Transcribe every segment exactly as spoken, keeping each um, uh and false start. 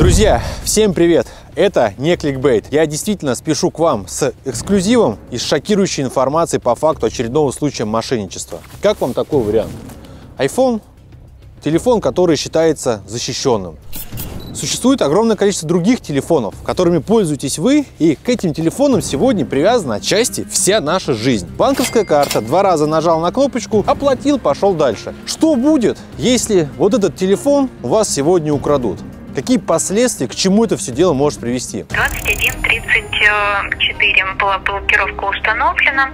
Друзья, всем привет! Это не кликбейт. Я действительно спешу к вам с эксклюзивом и с шокирующей информацией по факту очередного случая мошенничества. Как вам такой вариант? iPhone – телефон, который считается защищенным. Существует огромное количество других телефонов, которыми пользуетесь вы, и к этим телефонам сегодня привязана отчасти вся наша жизнь. Банковская карта, два раза нажал на кнопочку, оплатил, пошел дальше. Что будет, если вот этот телефон у вас сегодня украдут? Какие последствия, к чему это все дело может привести? двадцать один тридцать четыре была блокировка установлена.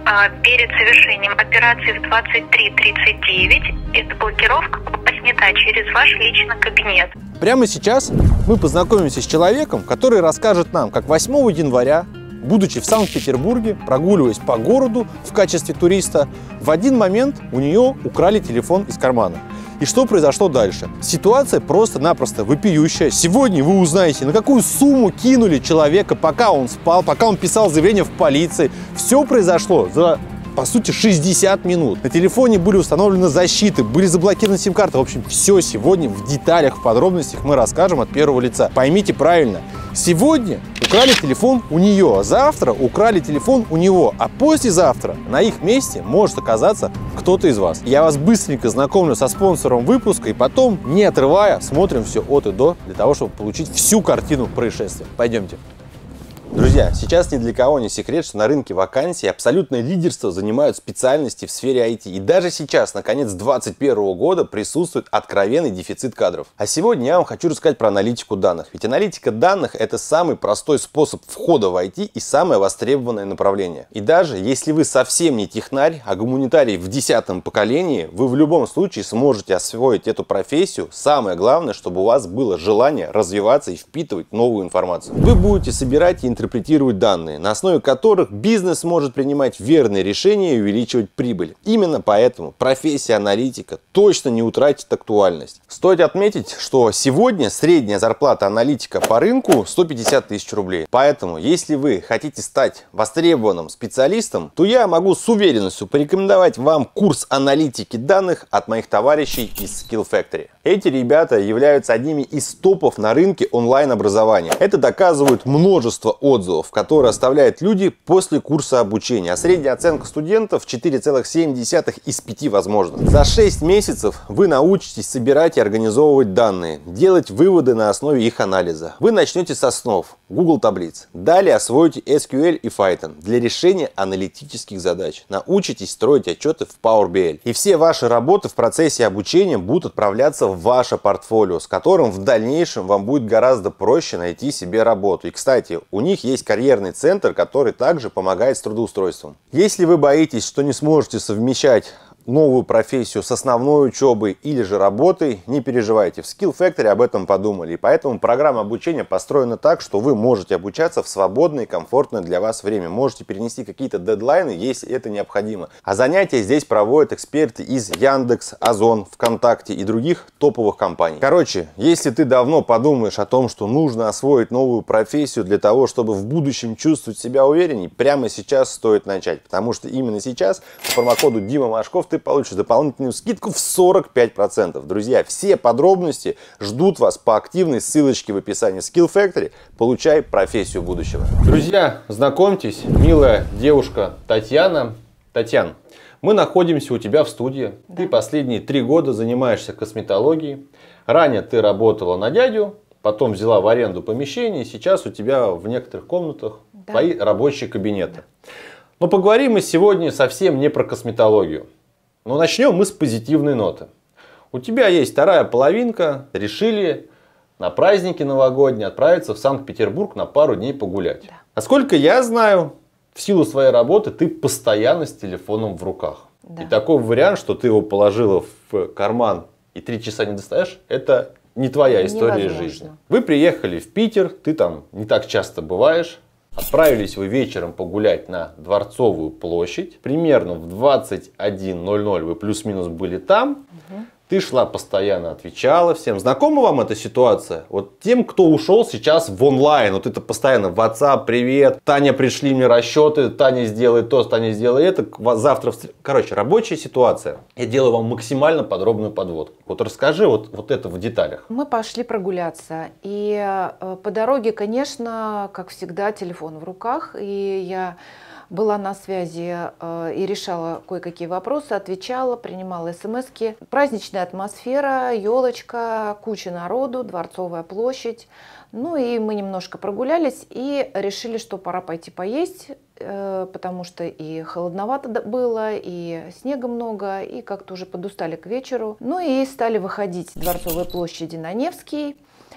Перед совершением операции в двадцать три тридцать девять эта блокировка была снята через ваш личный кабинет. Прямо сейчас мы познакомимся с человеком, который расскажет нам, как восьмого января, будучи в Санкт-Петербурге, прогуливаясь по городу в качестве туриста, в один момент у нее украли телефон из кармана. И что произошло дальше? Ситуация просто-напросто вопиющая. Сегодня вы узнаете, на какую сумму кинули человека, пока он спал, пока он писал заявление в полиции. Все произошло за, по сути, шестьдесят минут. На телефоне были установлены защиты, были заблокированы сим-карты. В общем, все сегодня в деталях, в подробностях мы расскажем от первого лица. Поймите правильно. Сегодня украли телефон у нее, а завтра украли телефон у него, а послезавтра на их месте может оказаться кто-то из вас. Я вас быстренько знакомлю со спонсором выпуска и потом, не отрывая, смотрим все от и до, для того, чтобы получить всю картину происшествия. Пойдемте. Друзья, сейчас ни для кого не секрет, что на рынке вакансий абсолютное лидерство занимают специальности в сфере ай ти. И даже сейчас, на конец две тысячи двадцать первого года, присутствует откровенный дефицит кадров. А сегодня я вам хочу рассказать про аналитику данных. Ведь аналитика данных – это самый простой способ входа в ай ти и самое востребованное направление. И даже если вы совсем не технарь, а гуманитарий в десятом поколении, вы в любом случае сможете освоить эту профессию. Самое главное, чтобы у вас было желание развиваться и впитывать новую информацию. Вы будете собирать и интерпретировать данные, на основе которых бизнес может принимать верные решения и увеличивать прибыль. Именно поэтому профессия аналитика точно не утратит актуальность. Стоит отметить, что сегодня средняя зарплата аналитика по рынку сто пятьдесят тысяч рублей. Поэтому, если вы хотите стать востребованным специалистом, то я могу с уверенностью порекомендовать вам курс аналитики данных от моих товарищей из Skill Factory. Эти ребята являются одними из топов на рынке онлайн-образования. Это доказывают множество отзывов, которые оставляют люди после курса обучения. А средняя оценка студентов четыре целых семь десятых из пяти возможных. За шесть месяцев вы научитесь собирать и организовывать данные, делать выводы на основе их анализа. Вы начнете с основ Google таблиц. Далее освоите эс кью эль и Python для решения аналитических задач. Научитесь строить отчеты в Power би ай. И все ваши работы в процессе обучения будут отправляться в ваше портфолио, с которым в дальнейшем вам будет гораздо проще найти себе работу. И, кстати, у них есть карьерный центр, который также помогает с трудоустройством. Если вы боитесь, что не сможете совмещать новую профессию с основной учебой или же работой, не переживайте. В Skill Factory об этом подумали. И поэтому программа обучения построена так, что вы можете обучаться в свободное и комфортное для вас время. Можете перенести какие-то дедлайны, если это необходимо. А занятия здесь проводят эксперты из Яндекс, Озон, ВКонтакте и других топовых компаний. Короче, если ты давно подумаешь о том, что нужно освоить новую профессию для того, чтобы в будущем чувствовать себя уверенней, прямо сейчас стоит начать. Потому что именно сейчас по промокоду Дима Машков ты получишь дополнительную скидку в сорок пять процентов. Друзья, все подробности ждут вас по активной ссылочке в описании. Skill Factory. Получай профессию будущего. Друзья, знакомьтесь, милая девушка Татьяна. Татьяна, мы находимся у тебя в студии. Да. Ты последние три года занимаешься косметологией. Ранее ты работала на дядю, потом взяла в аренду помещение, и сейчас у тебя в некоторых комнатах да. твои рабочие кабинеты. Но поговорим мы сегодня совсем не про косметологию. Но начнем мы с позитивной ноты. У тебя есть вторая половинка, решили на праздники новогодние отправиться в Санкт-Петербург на пару дней погулять. Да. Насколько я знаю, в силу своей работы ты постоянно с телефоном в руках. Да. И такой вариант, что ты его положила в карман и три часа не достаешь, это не твоя история невозможно. Жизни. Вы приехали в Питер, ты там не так часто бываешь. Отправились вы вечером погулять на Дворцовую площадь. Примерно в двадцать один ноль ноль вы плюс-минус были там. Угу. Ты шла постоянно, отвечала всем. Знакома вам эта ситуация? Вот тем, кто ушел сейчас в онлайн, вот это постоянно WhatsApp, привет, Таня, пришли мне расчеты, Таня сделает то, Таня сделает это, завтра... Короче, рабочая ситуация. Я делаю вам максимально подробную подводку. Вот расскажи вот, вот это в деталях. Мы пошли прогуляться. И э, по дороге, конечно, как всегда, телефон в руках. И я была на связи э, и решала кое-какие вопросы, отвечала, принимала смски. Праздничная атмосфера, елочка, куча народу, Дворцовая площадь. Ну и мы немножко прогулялись и решили, что пора пойти поесть, э, потому что и холодновато было, и снега много, и как-то уже подустали к вечеру. Ну и стали выходить с Дворцовой площади на Невский.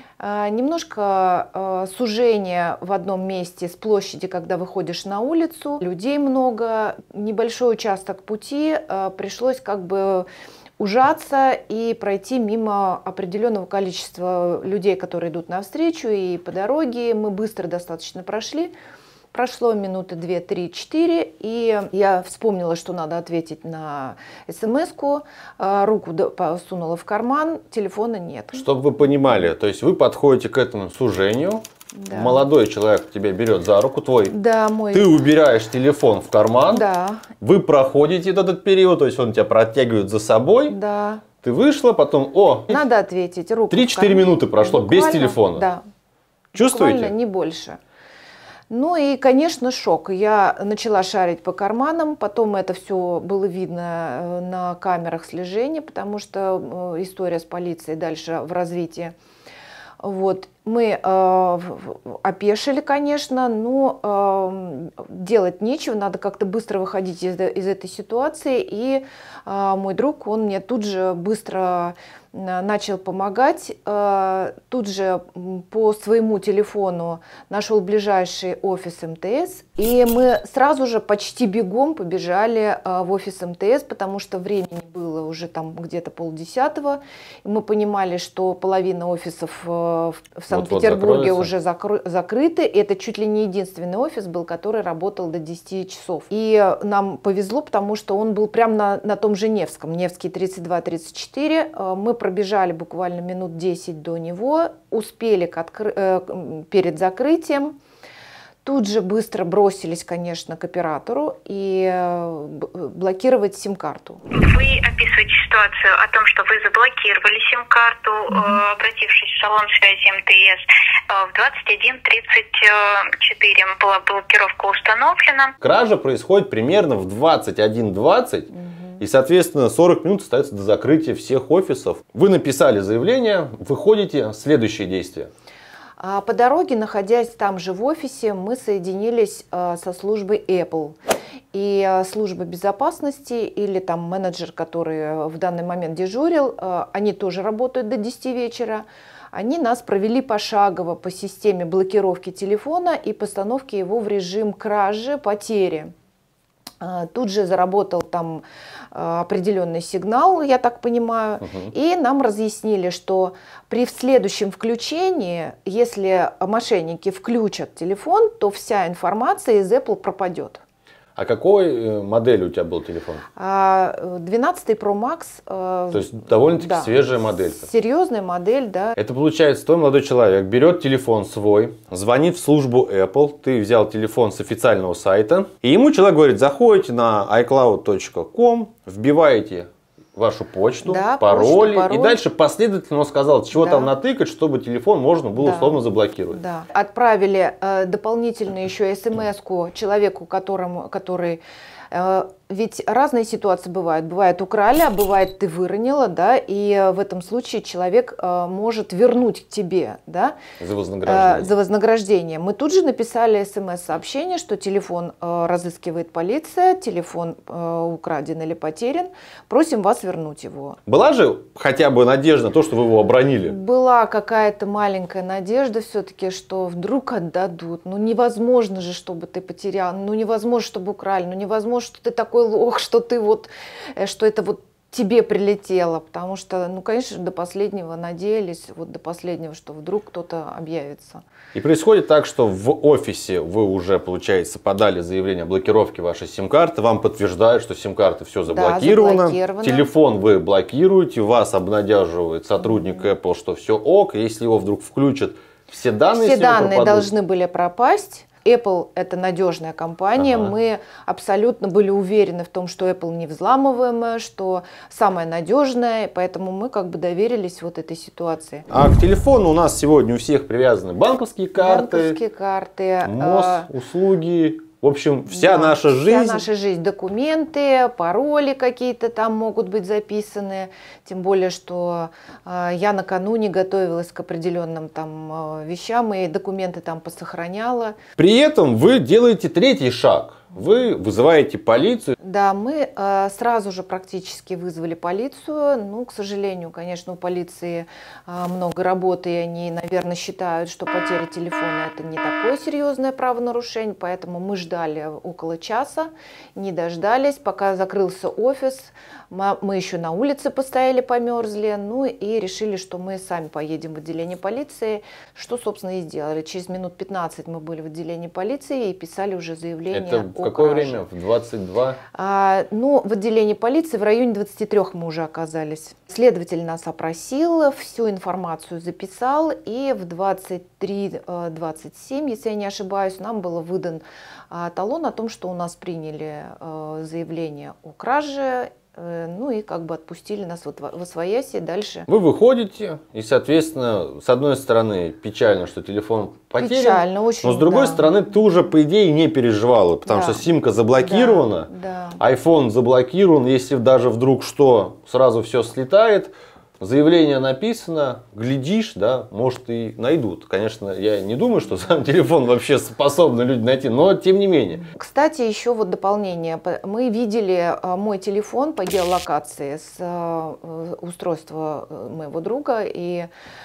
Немножко э, сужение в одном месте с площади, когда выходишь на улицу. Людей много, небольшой участок пути, э, пришлось как бы ужаться и пройти мимо определенного количества людей, которые идут навстречу, и по дороге мы быстро достаточно прошли. Прошло минуты две, три, четыре, и я вспомнила, что надо ответить на смс-ку, руку сунула в карман, телефона нет. Чтобы вы понимали, то есть вы подходите к этому сужению, да. Молодой человек тебя берет за руку твой, да, мой. Ты убираешь телефон в карман, да. Вы проходите этот период, то есть он тебя протягивает за собой, да. Ты вышла, потом, о, надо ответить, руку три-четыре минуты прошло буквально, без телефона. Да. Чувствуете? Буквально не больше. Ну и, конечно, шок. Я начала шарить по карманам, потом это все было видно на камерах слежения, потому что история с полицией дальше в развитии. Вот. Мы э, опешили, конечно, но э, делать нечего, надо как-то быстро выходить из, из этой ситуации. И э, мой друг, он мне тут же быстро начал помогать, э, тут же по своему телефону нашел ближайший офис эм тэ эс. И мы сразу же почти бегом побежали э, в офис эм тэ эс, потому что времени было уже там где-то полдесятого. И мы понимали, что половина офисов э, в Санкт-Петербурге вот вот уже закры закрыты. Это чуть ли не единственный офис был, который работал до десяти часов. И нам повезло, потому что он был прямо на, на том же Невском, Невский тридцать два тридцать четыре. Мы пробежали буквально минут десять до него, успели к откры... э, перед закрытием. Тут же быстро бросились, конечно, к оператору и блокировать сим-карту. Вы описываете ситуацию о том, что вы заблокировали сим-карту, mm-hmm. обратившись в салон связи эм тэ эс. В двадцать один тридцать четыре была блокировка установлена. Кража происходит примерно в двадцать один двадцать. Mm-hmm. И, соответственно, сорок минут остается до закрытия всех офисов. Вы написали заявление, выходите, следующие действия. По дороге, находясь там же в офисе, мы соединились со службой Apple. И служба безопасности или там менеджер, который в данный момент дежурил, они тоже работают до десяти вечера. Они нас провели пошагово по системе блокировки телефона и постановки его в режим кражи, потери. Тут же заработал там определенный сигнал, я так понимаю, угу. И нам разъяснили, что при следующем включении, если мошенники включат телефон, то вся информация из Apple пропадет. А какой модель у тебя был телефон? двенадцатый про макс. То есть довольно-таки да, свежая модель. Серьезная модель, да. Это получается, твой молодой человек берет телефон свой, звонит в службу Apple, ты взял телефон с официального сайта, и ему человек говорит, заходите на ай клауд точка ком, вбиваете вашу почту, да, пароль, почту, пароль, и дальше последовательно он сказал, чего да. там натыкать, чтобы телефон можно было да. условно заблокировать. Да. Отправили э, дополнительно еще смс-ку человеку, которому, который... Э, ведь разные ситуации бывают. Бывает украли, а бывает ты выронила, да, и в этом случае человек э, может вернуть к тебе, да, за вознаграждение. Э, за вознаграждение. Мы тут же написали смс-сообщение, что телефон э, разыскивает полиция, телефон э, украден или потерян, просим вас вернуть его. Была же хотя бы надежда на то, что вы его обронили? Была какая-то маленькая надежда все-таки, что вдруг отдадут. Ну невозможно же, чтобы ты потерял, ну невозможно, чтобы украли, ну невозможно, что ты такой лох, что ты вот, что это вот тебе прилетело, потому что, ну, конечно, до последнего надеялись, вот до последнего, что вдруг кто-то объявится. И происходит так, что в офисе вы уже, получается, подали заявление о блокировке вашей сим-карты, вам подтверждают, что сим-карты все заблокировано, да, заблокировано, телефон вы блокируете, вас обнадеживает сотрудник mm-hmm. Apple, что все ок, если его вдруг включат, все данные Все данные должны были пропасть. Apple – это надежная компания, ага. мы абсолютно были уверены в том, что Apple не взламываемая, что самая надежная, поэтому мы как бы доверились вот этой ситуации. А к телефону у нас сегодня у всех привязаны банковские карты, банковские карты, МОЗ, э услуги. В общем, вся да, наша жизнь. Вся наша жизнь, документы, пароли какие-то там могут быть записаны. Тем более, что э, я накануне готовилась к определенным там э, вещам и документы там посохраняла. При этом вы делаете третий шаг. Вы вызываете полицию. Да, мы э, сразу же практически вызвали полицию. Ну, к сожалению, конечно, у полиции э, много работы, и они, наверное, считают, что потеря телефона – это не такое серьезное правонарушение, поэтому мы ждали около часа, не дождались, пока закрылся офис. Мы еще на улице постояли, померзли, ну и решили, что мы сами поедем в отделение полиции, что, собственно, и сделали. Через минут пятнадцать мы были в отделении полиции и писали уже заявление Это в какое время? В двадцать два? А, ну, в отделении полиции в районе двадцати трёх мы уже оказались. Следователь нас опросил, всю информацию записал, и в двадцать три двадцать семь, если я не ошибаюсь, нам был выдан а, талон о том, что у нас приняли а, заявление о краже, ну и как бы отпустили нас вот в освояси дальше. Вы выходите, и, соответственно, с одной стороны печально, что телефон потерян, печально, очень, но с другой да. стороны ты уже, по идее, не переживала, потому да. что симка заблокирована, да, да. айфон заблокирован, если даже вдруг что, сразу все слетает. Заявление написано, глядишь, да, может и найдут. Конечно, я не думаю, что сам телефон вообще способны люди найти, но тем не менее. Кстати, еще вот дополнение. Мы видели мой телефон по геолокации с устройства моего друга, и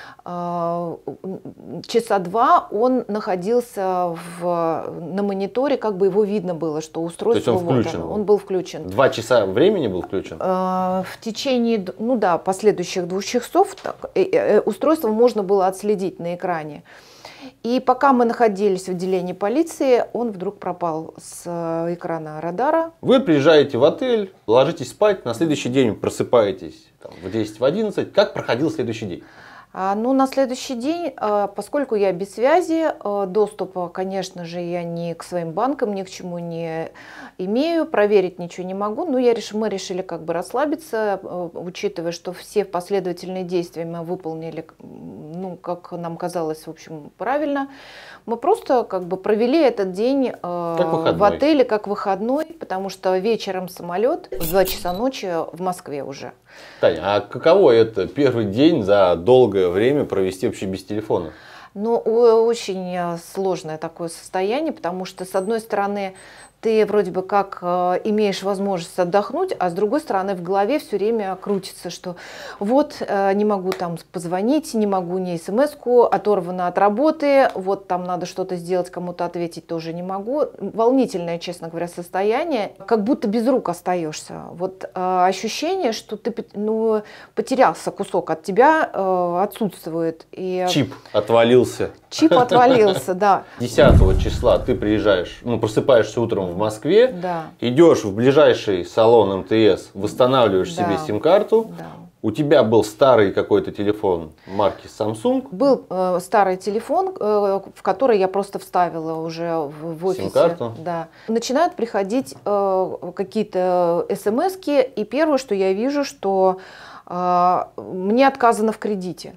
часа два он находился в, на мониторе, как бы его видно было, что устройство. То есть он включен? Вот, он был включен. Два часа времени был включен? В течение, ну да, последующих двух часов так, устройство можно было отследить на экране. И пока мы находились в отделении полиции, он вдруг пропал с экрана радара. Вы приезжаете в отель, ложитесь спать, на следующий день просыпаетесь там, в десять, в одиннадцать. Как проходил следующий день? Ну, на следующий день, поскольку я без связи, доступа, конечно же, я ни к своим банкам, ни к чему не имею, проверить ничего не могу, но я реш... мы решили как бы расслабиться, учитывая, что все последовательные действия мы выполнили, ну, как нам казалось, в общем, правильно. Мы просто как бы провели этот день в отеле как выходной, потому что вечером самолет в два часа ночи в Москве уже. Таня, а каково это первый день за долгое время провести вообще без телефона? Ну, очень сложное такое состояние, потому что, с одной стороны, ты вроде бы как э, имеешь возможность отдохнуть, а с другой стороны в голове все время крутится, что вот э, не могу там позвонить, не могу ни смс-ку, оторвана от работы, вот там надо что-то сделать, кому-то ответить тоже не могу. Волнительное, честно говоря, состояние, как будто без рук остаешься. Вот э, ощущение, что ты ну, потерялся, кусок от тебя э, отсутствует. И... Чип отвалился. Чип отвалился, да. десятого числа ты приезжаешь, ну просыпаешься утром в Москве, да. Идешь в ближайший салон эм тэ эс, восстанавливаешь да. себе сим-карту. Да. У тебя был старый какой-то телефон марки Samsung. Был э, старый телефон, э, в который я просто вставила уже в, в офисе. Сим-карту. Да. Начинают приходить э, какие-то смс-ки, и первое, что я вижу, что э, мне отказано в кредите.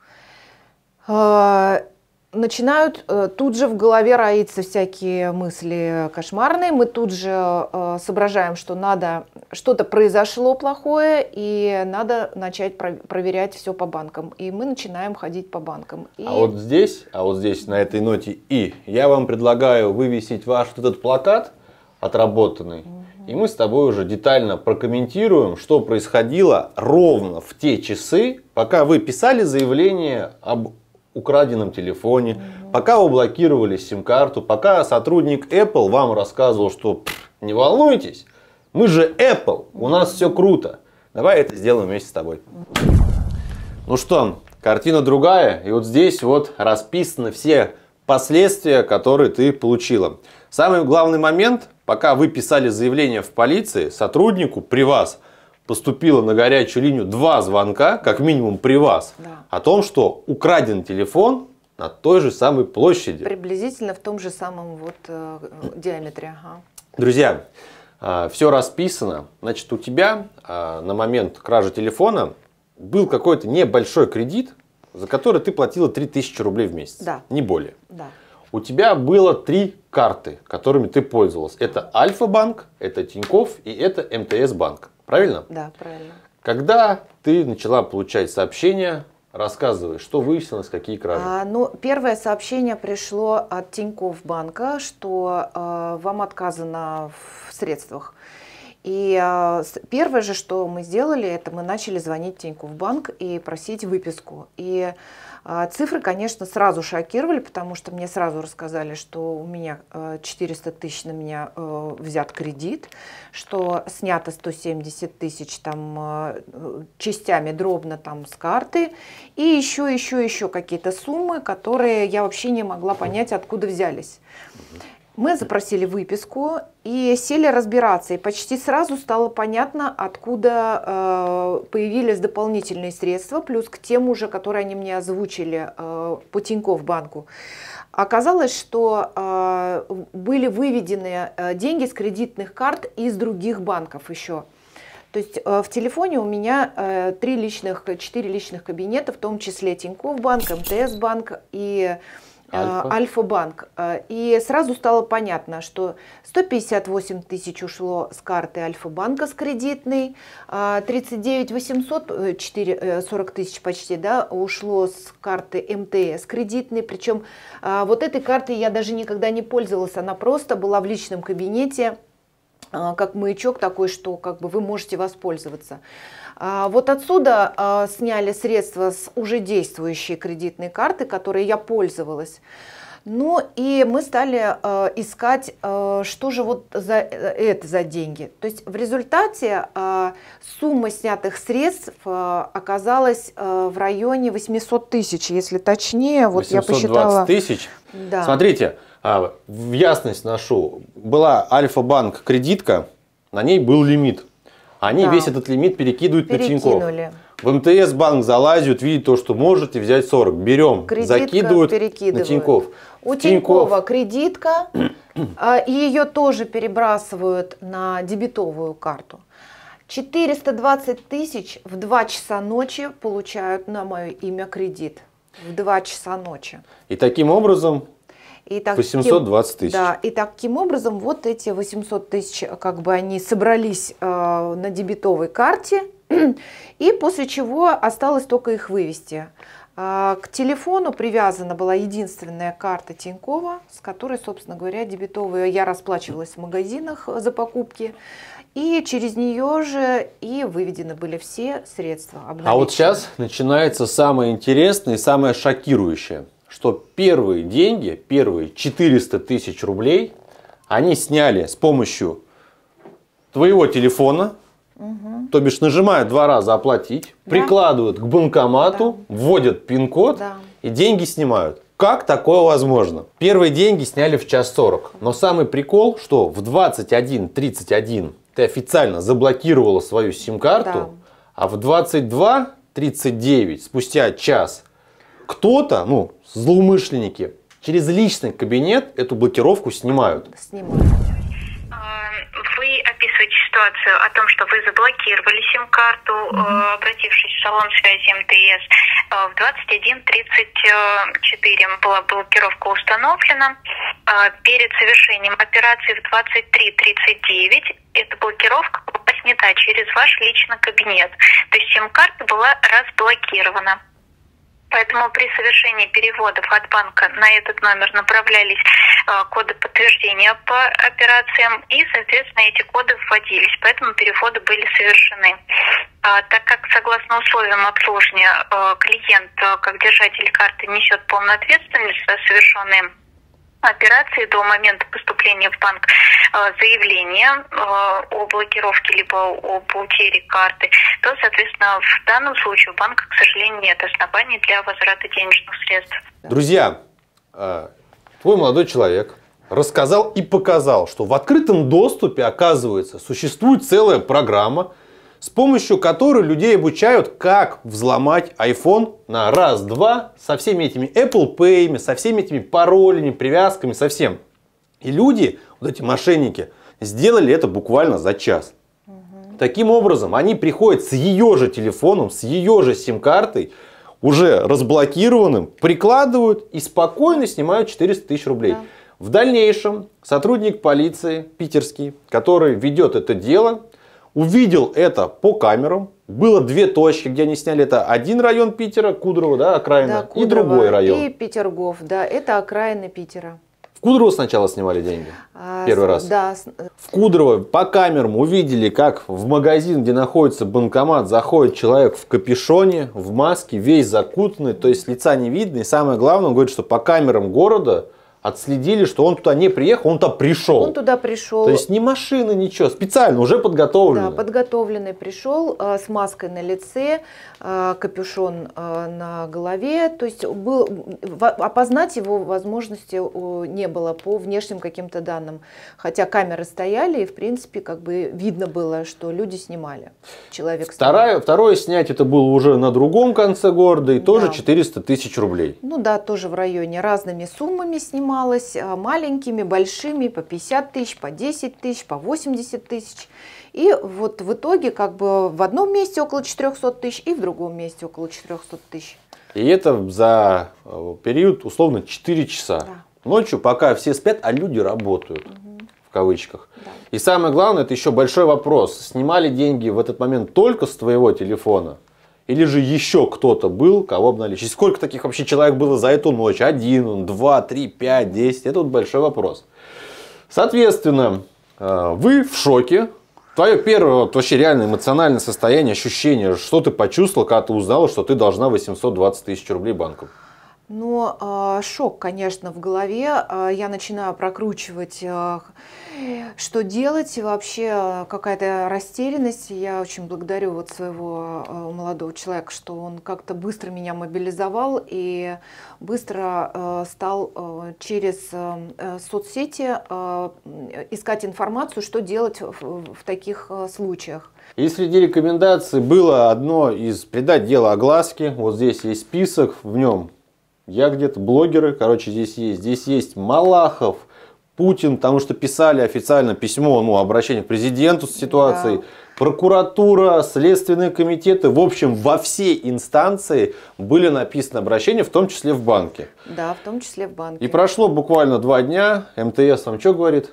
Э, Начинают э, тут же в голове роиться всякие мысли кошмарные. Мы тут же э, соображаем, что надо, что-то произошло плохое, и надо начать про проверять все по банкам. И мы начинаем ходить по банкам. И... А вот здесь, а вот здесь на этой ноте и я вам предлагаю вывесить ваш вот этот плакат отработанный. Угу. И мы с тобой уже детально прокомментируем, что происходило ровно в те часы, пока вы писали заявление об украденном телефоне, угу. пока вы блокировали сим-карту, пока сотрудник Apple вам рассказывал, что не волнуйтесь, мы же Apple, у нас все круто. Давай это сделаем вместе с тобой. Ну что, картина другая. И вот здесь вот расписаны все последствия, которые ты получила. Самый главный момент, пока вы писали заявление в полиции, сотруднику при вас поступило на горячую линию два звонка, как минимум при вас, да, о том, что украден телефон на той же самой площади. Приблизительно в том же самом вот э, диаметре. Ага. Друзья, э, все расписано. Значит, у тебя э, на момент кражи телефона был какой-то небольшой кредит, за который ты платила три тысячи рублей в месяц. Да. Не более. Да. У тебя было три карты, которыми ты пользовалась. Это Альфа-банк, это Тинькофф и это эм тэ эс-банк. Правильно? Да, правильно. Когда ты начала получать сообщения, рассказывай, что выяснилось, какие кражи? А, ну, первое сообщение пришло от Тинькофф банка, что э, вам отказано в средствах. И э, первое же, что мы сделали, это мы начали звонить в Тинькофф банк и просить выписку. И э, цифры, конечно, сразу шокировали, потому что мне сразу рассказали, что у меня э, четыреста тысяч на меня э, взят кредит, что снято сто семьдесят тысяч там э, частями дробно там с карты, и еще, еще, еще какие-то суммы, которые я вообще не могла понять, откуда взялись. Мы запросили выписку и сели разбираться, и почти сразу стало понятно, откуда э, появились дополнительные средства, плюс к тем уже, которые они мне озвучили э, по Тинькофф банку. Оказалось, что э, были выведены э, деньги с кредитных карт из других банков еще. То есть э, в телефоне у меня э, три личных, четыре личных кабинета, в том числе Тинькофф банк, эм тэ эс-банк и Альфа-банк. И сразу стало понятно, что сто пятьдесят восемь тысяч ушло с карты Альфа-банка с кредитной, тридцать девять восемьсот, сорок тысяч почти, да, ушло с карты эм тэ эс кредитной. Причем вот этой картой я даже никогда не пользовалась, она просто была в личном кабинете, как маячок такой, что как бы вы можете воспользоваться. Вот отсюда а, сняли средства с уже действующей кредитной карты, которой я пользовалась. Ну и мы стали а, искать, а, что же вот за это за деньги. То есть в результате а, сумма снятых средств а, оказалась а, в районе восьмисот тысяч, если точнее. Вот я посчитала. восемьсот двадцать тысяч? Да. Смотрите, а, в ясность ношу. Была Альфа-банк кредитка, на ней был лимит. Они да. весь этот лимит перекидывают на Тинькофф. В эм тэ эс-банк залазят, видят то, что можете взять сорок. Берем, кредитка закидывают на Тинькофф. У Тинькова кредитка, и ее тоже перебрасывают на дебетовую карту. четыреста двадцать тысяч в два часа ночи получают на мое имя кредит. В два часа ночи. И таким образом... И так, восемьсот двадцать тысяч. Да, и таким образом вот эти восемьсот тысяч, как бы они собрались э, на дебетовой карте, и после чего осталось только их вывести. Э, к телефону привязана была единственная карта Тинькова, с которой, собственно говоря, дебетовая, я расплачивалась в магазинах за покупки, и через нее же и выведены были все средства. А вот сейчас начинается самое интересное и самое шокирующее. Что первые деньги, первые четыреста тысяч рублей, они сняли с помощью твоего телефона, угу. то бишь нажимают два раза оплатить, да. прикладывают к банкомату, да. вводят пин-код да. и деньги снимают. Как такое возможно? Первые деньги сняли в час сорок. Но самый прикол, что в двадцать один тридцать один ты официально заблокировала свою сим-карту, да. а в двадцать два тридцать девять, спустя час, кто-то, ну, злоумышленники, через личный кабинет эту блокировку снимают. Снимают. Вы описываете ситуацию о том, что вы заблокировали сим-карту, mm-hmm. обратившись в салон связи эм тэ эс. В двадцать один тридцать четыре была блокировка установлена. Перед совершением операции в двадцать три тридцать девять эта блокировка была снята через ваш личный кабинет. То есть сим-карта была разблокирована. Поэтому при совершении переводов от банка на этот номер направлялись э, коды подтверждения по операциям, и, соответственно, эти коды вводились, поэтому переводы были совершены. А, так как, согласно условиям обслуживания, э, клиент, э, как держатель карты, несет полную ответственность за совершенные операции до момента поступления в банк заявления о блокировке либо об утере карты, то, соответственно, в данном случае у банка, к сожалению, нет оснований для возврата денежных средств. Друзья, твой молодой человек рассказал и показал, что в открытом доступе, оказывается, существует целая программа, с помощью которой людей обучают, как взломать iPhone на раз-два со всеми этими Apple Pay, со всеми этими паролями, привязками, со всем. И люди, вот эти мошенники, сделали это буквально за час. Угу. Таким образом, они приходят с ее же телефоном, с ее же сим-картой, уже разблокированным, прикладывают и спокойно снимают четыреста тысяч рублей. Да. В дальнейшем сотрудник полиции питерский, который ведет это дело, увидел это по камерам. Было две точки, где они сняли. Это один район Питера, Кудрово, да, окраина, да, Кудрово, и другой район. И Петергоф, да, это окраины Питера. В Кудрово сначала снимали деньги? А, Первый раз? Да. В Кудрово по камерам увидели, как в магазин, где находится банкомат, заходит человек в капюшоне, в маске, весь закутанный, то есть лица не видно. И самое главное, он говорит, что по камерам города отследили, что он туда не приехал, он туда пришел. Он туда пришел. То есть ни машины, ничего, специально, уже подготовленный. Да, подготовленный пришел э, с маской на лице, э, капюшон э, на голове. То есть был, в, опознать его возможности э, не было по внешним каким-то данным. Хотя камеры стояли, и в принципе как бы видно было, что люди снимали. Человек Второе, снимал. второе снять это было уже на другом конце города, и тоже да. четыреста тысяч рублей. Ну да, тоже в районе, разными суммами снимали. Маленькими, большими, по пятьдесят тысяч, по десять тысяч, по восемьдесят тысяч. И вот в итоге как бы в одном месте около четырёхсот тысяч и в другом месте около четырёхсот тысяч. И это за период условно четыре часа. Да. Ночью, пока все спят, а люди работают. Угу. В кавычках. Да. И самое главное, это еще большой вопрос. Снимали деньги в этот момент только с твоего телефона? Или же еще кто-то был, кого обналичили? Сколько таких вообще человек было за эту ночь? Один, два, три, пять, десять? Это вот большой вопрос. Соответственно, вы в шоке. Твое первое вот, вообще реальное эмоциональное состояние, ощущение, что ты почувствовал, когда ты узнала, что ты должна восемьсот двадцать тысяч рублей банку? Ну, э, шок, конечно, в голове. Э, я начинаю прокручивать, э, что делать. Вообще какая-то растерянность. Я очень благодарю вот своего э, молодого человека, что он как-то быстро меня мобилизовал и быстро э, стал э, через э, соцсети э, искать информацию, что делать в, в таких э, случаях. И среди рекомендаций было одно из придать дело огласке. Вот здесь есть список, в нем я где-то, блогеры, короче, здесь есть. Здесь есть Малахов, Путин, потому что писали официально письмо, ну, обращение к президенту с ситуацией, да. Прокуратура, следственные комитеты. В общем, во все инстанции были написаны обращения, в том числе в банке. Да, в том числе в банке. И прошло буквально два дня. эм тэ эс вам что говорит?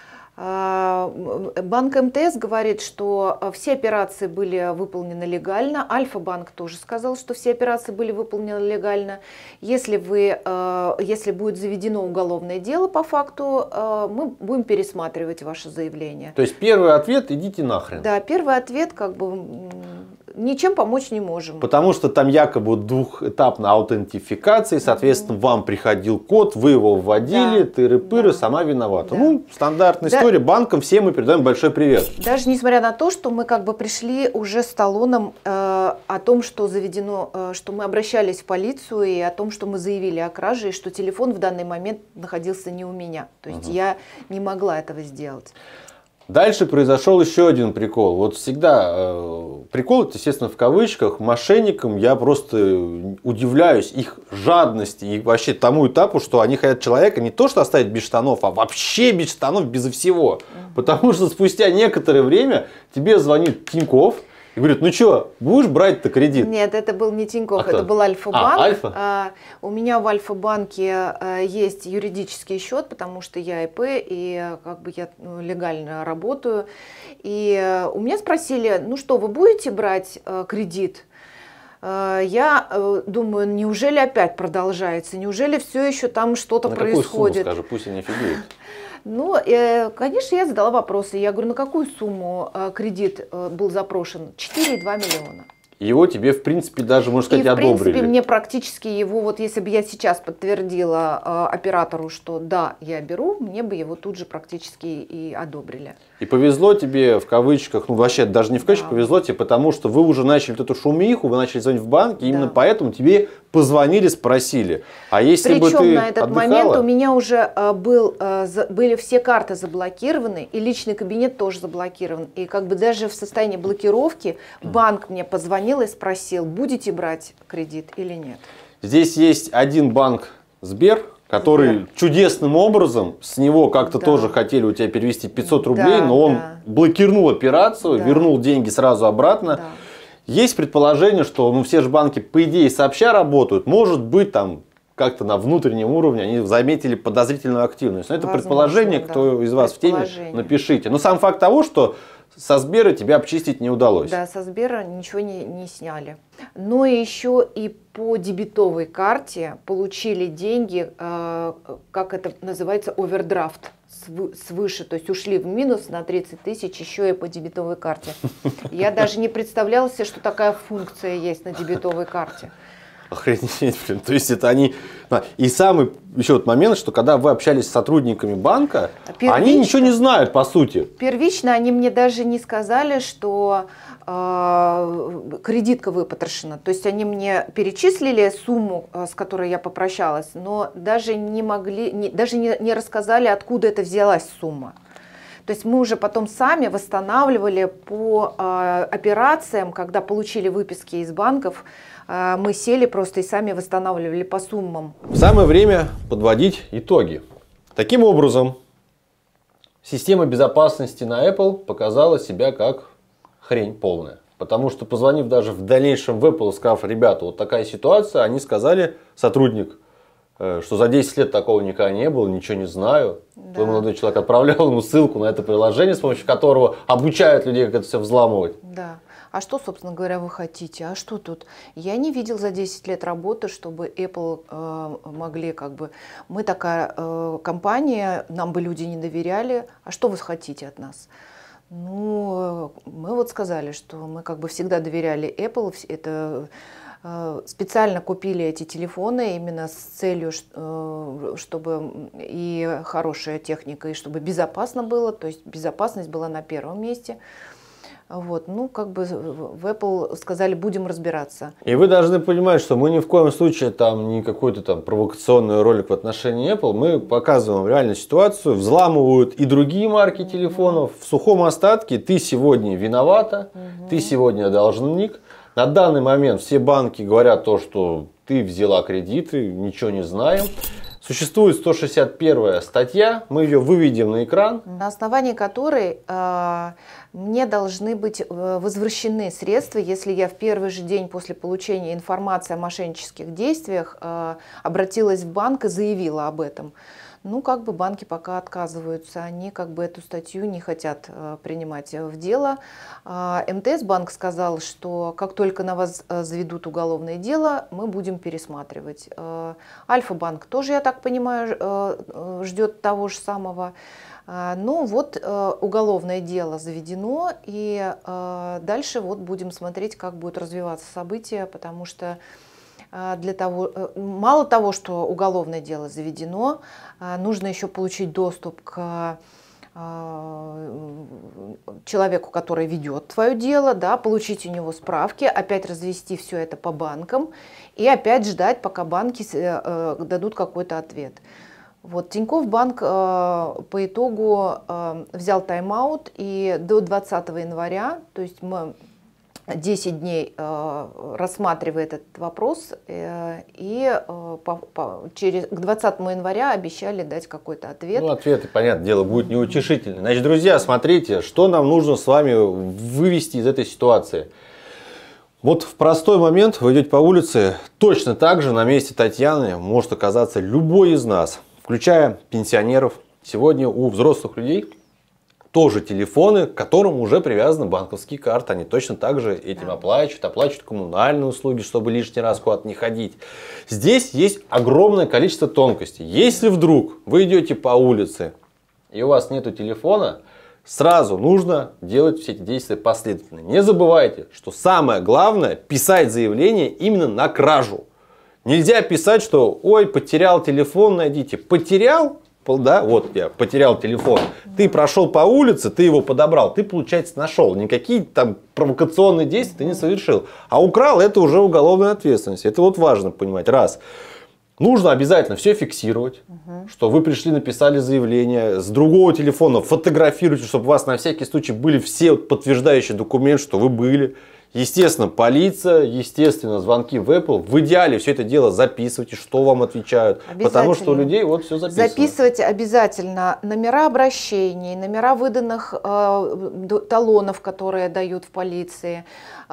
Банк эм тэ эс говорит, что все операции были выполнены легально. Альфа-банк тоже сказал, что все операции были выполнены легально. Если, вы, если будет заведено уголовное дело по факту, мы будем пересматривать ваше заявление. То есть первый ответ — идите нахрен. Да, первый ответ как бы ничем помочь не можем. Потому что там якобы двухэтапная аутентификация, соответственно, mm-hmm. вам приходил код, вы его вводили, да. тыры-пыры, да. сама виновата. Да. Ну, стандартная да. история. Банкам всем мы передаем большой привет. Даже несмотря на то, что мы как бы пришли уже с талоном э, о том, что заведено, э, что мы обращались в полицию и о том, что мы заявили о краже, и что телефон в данный момент находился не у меня. То есть mm-hmm. я не могла этого сделать. Дальше произошел еще один прикол. Вот всегда э, прикол, это, естественно, в кавычках, мошенникам я просто удивляюсь их жадности и вообще тому этапу, что они хотят человека не то что оставить без штанов, а вообще без штанов, безо всего. Mm-hmm. Потому что спустя некоторое время тебе звонит Тинькофф и говорит: ну что, будешь брать-то кредит? Нет, это был не Тинькофф, а это был Альфа-банк. А, Альфа? А, у меня в Альфа-банке а, есть юридический счет, потому что я ИП, и как бы я ну, легально работаю. И а, у меня спросили: ну что, вы будете брать а, кредит? А, я а, думаю, неужели опять продолжается? Неужели все еще там что-то происходит? На какую сумму, скажи, пусть они офигеют. Ну, конечно, я задала вопросы. Я говорю: на какую сумму кредит был запрошен? четыре и два миллиона. его тебе, в принципе, даже, можно сказать, и, в одобрили. принципе, мне практически его, вот если бы я сейчас подтвердила э, оператору, что да, я беру, мне бы его тут же практически и одобрили. И повезло тебе, в кавычках, ну вообще даже не в кавычках, да. повезло тебе, потому что вы уже начали вот эту шумиху, вы начали звонить в банк, и именно да. поэтому тебе позвонили, спросили. А если Причем бы ты на этот отдыхала... момент у меня уже э, был, э, за, были все карты заблокированы, и личный кабинет тоже заблокирован. И как бы даже в состоянии блокировки банк мне позвонил и спросил, будете брать кредит или нет. Здесь есть один банк Сбер, который Сбер. чудесным образом, с него как-то да. тоже хотели у тебя перевести пятьсот рублей, да, но он да. блокировал операцию, да. вернул деньги сразу обратно. Да. Есть предположение, что ну, все же банки, по идее, сообща работают. Может быть, там как-то на внутреннем уровне они заметили подозрительную активность. Но это Возможно, предположение, да. кто из вас в теме, напишите. Но сам факт того, что со Сбера тебя обчистить не удалось. Да, со Сбера ничего не, не сняли. Но еще и по дебетовой карте получили деньги, э, как это называется, овердрафт свыше. То есть ушли в минус на тридцать тысяч еще и по дебетовой карте. Я даже не представляла себе, что такая функция есть на дебетовой карте. Охренеть, блин. То есть это они... И самый еще вот момент, что когда вы общались с сотрудниками банка, первично, они ничего не знают, по сути. Первично они мне даже не сказали, что э, кредитка выпотрошена. То есть они мне перечислили сумму, с которой я попрощалась, но даже не могли, не, даже не, не рассказали, откуда это взялась сумма. То есть мы уже потом сами восстанавливали по э, операциям, когда получили выписки из банков, э, мы сели просто и сами восстанавливали по суммам. Самое время подводить итоги. Таким образом, система безопасности на Apple показала себя как хрень полная. Потому что, позвонив даже в дальнейшем в Apple, сказав, ребята, вот такая ситуация, они сказали, сотрудник, что за десять лет такого никогда не было, ничего не знаю. Да. Твой молодой человек отправлял ему ссылку на это приложение, с помощью которого обучают людей, как это все взламывать. Да. А что, собственно говоря, вы хотите? А что тут? Я не видел за десять лет работы, чтобы Apple э, могли как бы... Мы такая э, компания, нам бы люди не доверяли. А что вы хотите от нас? Ну, мы вот сказали, что мы как бы всегда доверяли Apple. Это... Специально купили эти телефоны именно с целью, чтобы и хорошая техника, и чтобы безопасно было, то есть безопасность была на первом месте. Вот, ну, как бы в Apple сказали, будем разбираться. И вы должны понимать, что мы ни в коем случае там не какой-то там провокационный ролик в отношении Apple. Мы показываем реальную ситуацию, взламывают и другие марки телефонов. В сухом остатке ты сегодня виновата, угу. ты сегодня должник. На данный момент все банки говорят то, что ты взяла кредиты, ничего не знаем. Существует сто шестьдесят первая статья, мы ее выведем на экран. На основании которой э, мне должны быть возвращены средства, если я в первый же день после получения информации о мошеннических действиях э, обратилась в банк и заявила об этом. Ну, как бы банки пока отказываются, они как бы эту статью не хотят э, принимать в дело. Э, МТС-банк сказал, что как только на вас э, заведут уголовное дело, мы будем пересматривать. Э, Альфа-банк тоже, я так понимаю, э, ждет того же самого. Э, ну, вот э, уголовное дело заведено, и э, дальше вот будем смотреть, как будут развиваться события, потому что Для того, мало того, что уголовное дело заведено, нужно еще получить доступ к человеку, который ведет твое дело, да, получить у него справки, опять развести все это по банкам и опять ждать, пока банки дадут какой-то ответ. Вот Тинькофф банк по итогу взял тайм-аут, и до двадцатого января, то есть мы десять дней э, рассматривает этот вопрос, э, и э, по, по, через, к двадцатому января обещали дать какой-то ответ. Ну, ответ, понятное дело, будет неутешительный. Значит, друзья, смотрите, что нам нужно с вами вывести из этой ситуации. Вот в простой момент вы идете по улице, точно так же на месте Татьяны может оказаться любой из нас, включая пенсионеров. Сегодня у взрослых людей тоже телефоны, к которым уже привязаны банковские карты. Они точно так же этим да. оплачивают, оплачивают коммунальные услуги, чтобы лишний раз куда-то не ходить. Здесь есть огромное количество тонкостей. Если вдруг вы идете по улице и у вас нету телефона, сразу нужно делать все эти действия последовательно. Не забывайте, что самое главное писать заявление именно на кражу. Нельзя писать, что ой, потерял телефон, найдите. Потерял? Да, вот я потерял телефон. Ты прошел по улице, ты его подобрал, ты, получается, нашел. Никакие там провокационные действия ты не совершил. А украл — это уже уголовная ответственность. Это вот важно понимать. Раз. Нужно обязательно все фиксировать, угу. что вы пришли, написали заявление, с другого телефона фотографируйте, чтобы у вас на всякий случай были все подтверждающие документы, что вы были. Естественно, полиция, естественно, звонки в Apple. В идеале все это дело записывайте, что вам отвечают. Потому что у людей вот все записано. Записывать обязательно номера обращений, номера выданных э, талонов, которые дают в полиции,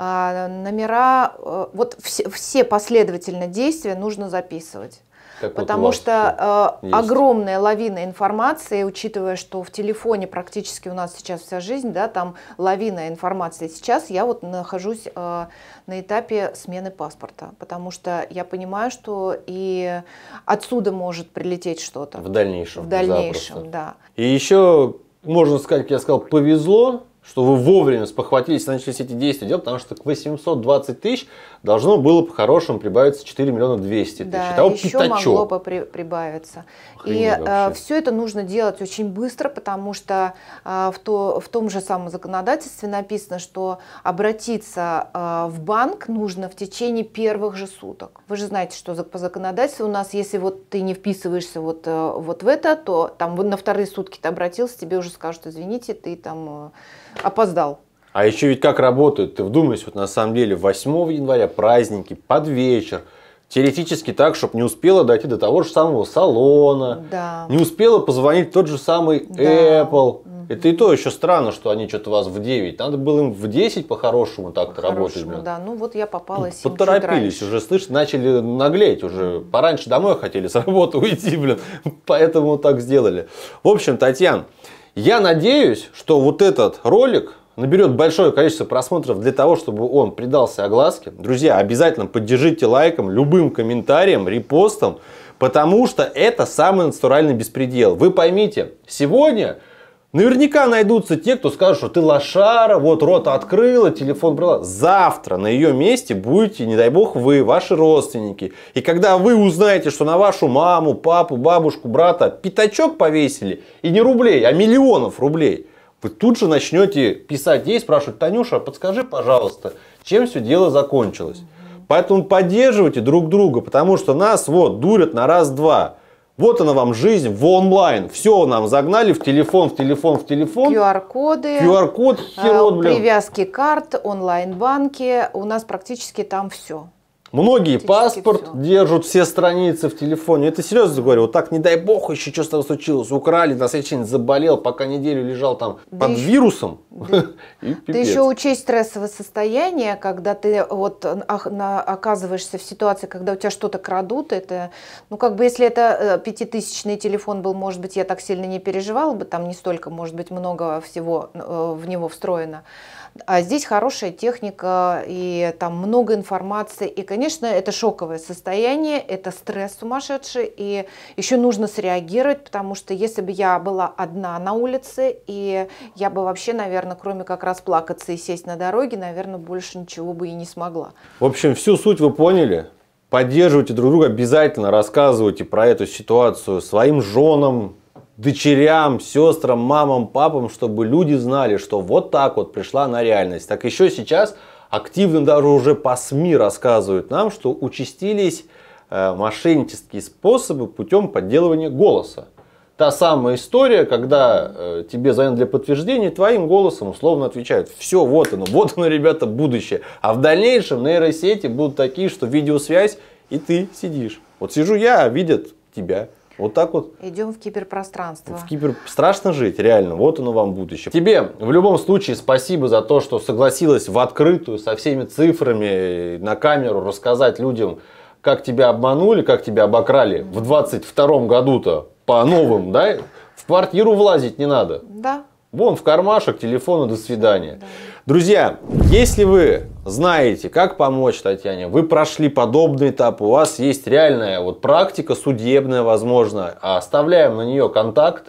э, номера, э, вот все, все последовательно действия нужно записывать. Так Потому вот что э, огромная лавина информации, учитывая, что в телефоне практически у нас сейчас вся жизнь, да, там лавина информации. Сейчас я вот нахожусь э, на этапе смены паспорта, потому что я понимаю, что и отсюда может прилететь что-то. В дальнейшем. В дальнейшем, запросто. Да. И еще, можно сказать, как я сказал, повезло, что вы вовремя спохватились и начали все эти действия делать, потому что к восьмисот двадцати тысяч должно было по-хорошему прибавиться четыре миллиона двести тысяч. Да, Того еще пятачок. могло бы при, прибавиться. Охренеть и э, все это нужно делать очень быстро, потому что э, в, то, в том же самом законодательстве написано, что обратиться э, в банк нужно в течение первых же суток. Вы же знаете, что по законодательству у нас, если вот ты не вписываешься вот, э, вот в это, то там на вторые сутки ты обратился, тебе уже скажут: извините, ты там... Э, опоздал. А еще ведь как работает, ты вдумайся, вот на самом деле восьмого января праздники, под вечер, теоретически так, чтобы не успела дойти до того же самого салона, да. не успела позвонить тот же самый да. Apple. Угу. Это и то еще странно, что они что-то вас в девять, надо было им в десять по-хорошему так-то работать. Да, ну вот я попала семь Поторопились уже, слышь, начали наглеть уже, пораньше домой хотели с работы уйти, блин, поэтому так сделали. В общем, Татьяна, я надеюсь, что вот этот ролик наберет большое количество просмотров для того, чтобы он придался огласке. Друзья, обязательно поддержите лайком, любым комментарием, репостом, потому что это самый натуральный беспредел. Вы поймите, сегодня наверняка найдутся те, кто скажет, что ты лошара, вот рот открыла, телефон брала. Завтра на ее месте будете, не дай бог, вы, ваши родственники. И когда вы узнаете, что на вашу маму, папу, бабушку, брата пятачок повесили, и не рублей, а миллионов рублей, вы тут же начнете писать ей, спрашивать: Танюша, подскажи, пожалуйста, чем все дело закончилось. Поэтому поддерживайте друг друга, потому что нас вот дурят на раз-два. Вот она вам жизнь в онлайн. Все нам загнали в телефон, в телефон, в телефон. ку ар коды, ку ар код, херот, блин. Привязки карт, онлайн-банки. У нас практически там все. Многие паспорт все. держат, все страницы в телефоне. Это серьезно говорю. Вот так, не дай бог, еще что-то с тобой случилось. Украли, на следующий день заболел, пока неделю лежал там да под еще, вирусом. Да, да еще учесть стрессовое состояние, когда ты вот оказываешься в ситуации, когда у тебя что-то крадут. Это, ну как бы если это пятитысячный телефон был, может быть, я так сильно не переживала бы, там не столько, может быть, много всего в него встроено. А здесь хорошая техника, и там много информации. И, конечно, это шоковое состояние, это стресс сумасшедший. И еще нужно среагировать, потому что если бы я была одна на улице, и я бы вообще, наверное, кроме как расплакаться и сесть на дороге, наверное, больше ничего бы и не смогла. В общем, всю суть вы поняли. Поддерживайте друг друга, обязательно рассказывайте про эту ситуацию своим женам, дочерям, сестрам, мамам, папам, чтобы люди знали, что вот так вот пришла на реальность. Так еще сейчас активно даже уже по СМИ рассказывают нам, что участились э, мошеннические способы путем подделывания голоса. Та самая история, когда э, тебе звонят для подтверждения, твоим голосом условно отвечают: все, вот оно, вот оно, ребята, будущее. А в дальнейшем нейросети будут такие, что видеосвязь, и ты сидишь. Вот сижу я, видят тебя. Вот так вот. Идем в киберпространство. В кибер... Страшно жить, реально. Вот оно вам будущее. Тебе в любом случае спасибо за то, что согласилась в открытую со всеми цифрами на камеру рассказать людям, как тебя обманули, как тебя обокрали в двадцать втором году-то по новым, да? В квартиру влазить не надо. Да. Вон в кармашек телефона, до свидания. Да. Друзья, если вы знаете, как помочь Татьяне, вы прошли подобный этап, у вас есть реальная вот практика судебная, возможно, оставляем на нее контакты,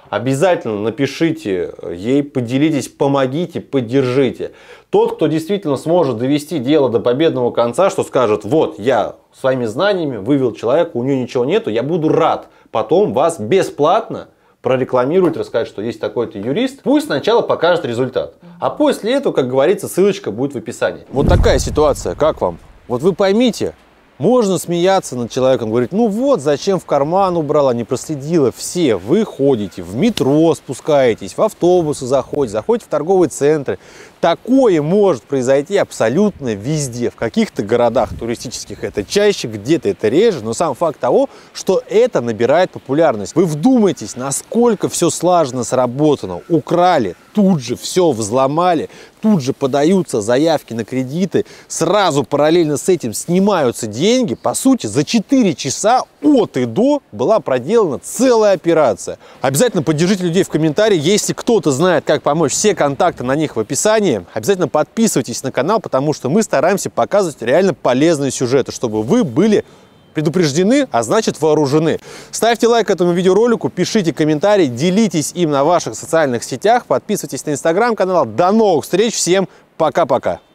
обязательно напишите ей, поделитесь, помогите, поддержите. Тот, кто действительно сможет довести дело до победного конца, что скажет, вот я своими знаниями вывел человека, у него ничего нету, я буду рад потом вас бесплатно прорекламировать, рассказать, что есть такой-то юрист, пусть сначала покажет результат. А после этого, как говорится, ссылочка будет в описании. Вот такая ситуация, как вам? Вот вы поймите, можно смеяться над человеком, говорить, ну вот, зачем в карман убрала, не проследила. Все, вы ходите в метро, спускаетесь, в автобусы заходите, заходите в торговые центры. Такое может произойти абсолютно везде. В каких-то городах туристических это чаще, где-то это реже. Но сам факт того, что это набирает популярность. Вы вдумайтесь, насколько все слаженно сработано. Украли, тут же все взломали, тут же подаются заявки на кредиты. Сразу параллельно с этим снимаются деньги. По сути, за четыре часа от и до была проделана целая операция. Обязательно поддержите людей в комментарии. Если кто-то знает, как помочь, все контакты на них в описании. Обязательно подписывайтесь на канал, потому что мы стараемся показывать реально полезные сюжеты, чтобы вы были предупреждены, а значит вооружены. Ставьте лайк этому видеоролику, пишите комментарии, делитесь им на ваших социальных сетях, подписывайтесь на инстаграм-канал. До новых встреч, всем пока-пока!